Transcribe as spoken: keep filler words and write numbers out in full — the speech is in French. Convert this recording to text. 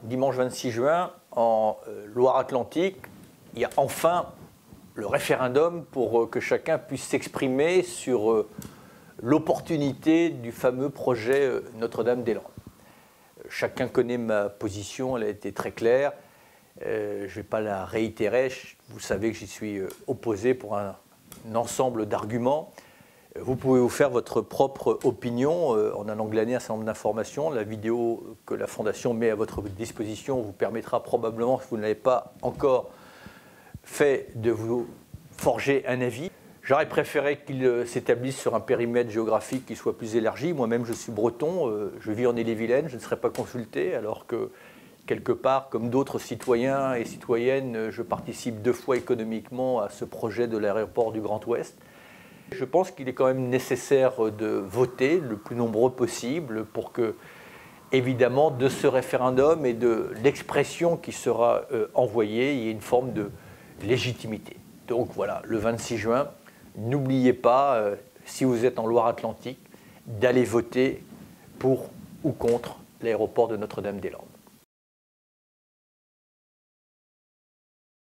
dimanche vingt-six juin, en Loire-Atlantique, il y a enfin le référendum pour que chacun puisse s'exprimer sur l'opportunité du fameux projet Notre-Dame-des-Landes. Chacun connaît ma position, elle a été très claire. Euh, je ne vais pas la réitérer, vous savez que j'y suis opposé pour un, un ensemble d'arguments. Vous pouvez vous faire votre propre opinion euh, en allant glaner un certain nombre d'informations. La vidéo que la Fondation met à votre disposition vous permettra probablement, si vous ne l'avez pas encore fait, de vous forger un avis. J'aurais préféré qu'il s'établisse sur un périmètre géographique qui soit plus élargi. Moi-même, je suis breton, euh, je vis en Ille-et-Vilaine, je ne serais pas consulté, alors que, quelque part, comme d'autres citoyens et citoyennes, je participe deux fois économiquement à ce projet de l'aéroport du Grand Ouest. Je pense qu'il est quand même nécessaire de voter le plus nombreux possible pour que, évidemment, de ce référendum et de l'expression qui sera euh, envoyée, il y ait une forme de légitimité. Donc voilà, le vingt-six juin, n'oubliez pas, euh, si vous êtes en Loire-Atlantique, d'aller voter pour ou contre l'aéroport de Notre-Dame-des-Landes.